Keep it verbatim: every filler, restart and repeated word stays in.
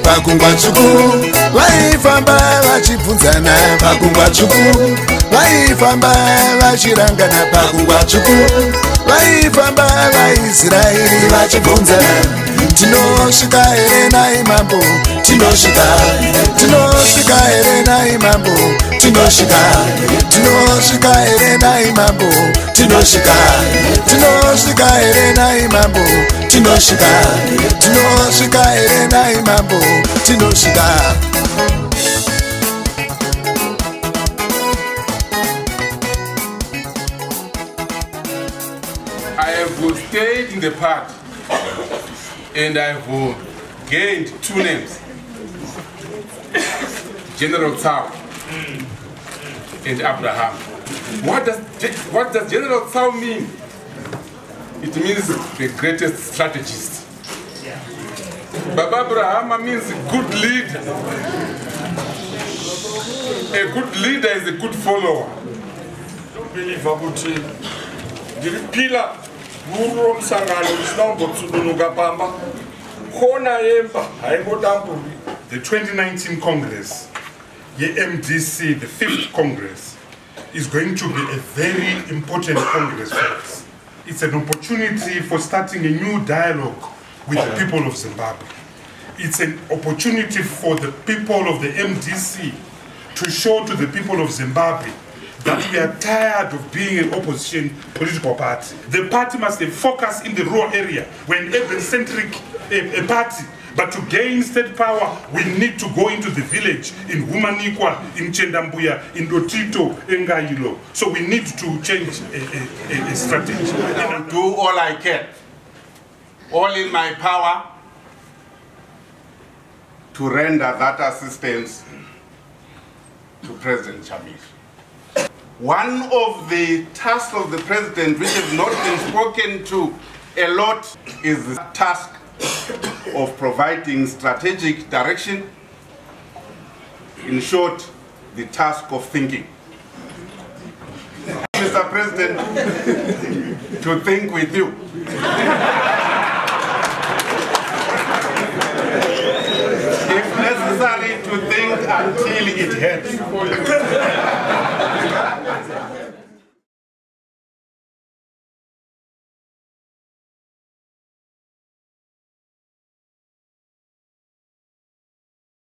Pakungwa tsvuku vaifamba vachibvunzana, pakungwa tsvuku vaifamba vachirangana, pakungwa tsvuku vaifamba vaIsraeri vachibvunzana, tinosvika here nai mambo, tinosvika, tinosvika here nai mambo, tinosvika, tinosvika here nai mambo, tinosvika, tinosvika here nai mambo, tinosvika, tinosvika here nai mambo, tinosvika. I have stayed in the party and I have gained two names, General Tsao and Abraham. What does, what does General Tsao mean? It means the greatest strategist. Baba Abraham means good leader. A good leader is a good follower. Don't believe about it. The pillar, Guru Sangalo is now but to Nugapamba. Hona Empa, I go down. The twenty nineteen Congress, the M D C, the fifth Congress, is going to be a very important Congress for us. It's an opportunity for starting a new dialogue with the people of Zimbabwe. It's an opportunity for the people of the M D C to show to the people of Zimbabwe that we are tired of being an opposition political party. The party must focus in the rural area. We're an urban-centric a, a party, but to gain state power, we need to go into the village, in Humanikwa, in Chendambuya, in Dotito, in Gailo. So we need to change a, a, a strategy. I will do all I can, all in my power, to render that assistance to President Chamisa. One of the tasks of the President which has not been spoken to a lot is the task of providing strategic direction, in short, the task of thinking. Mister President, to think with you. If necessary, to think until it hurts.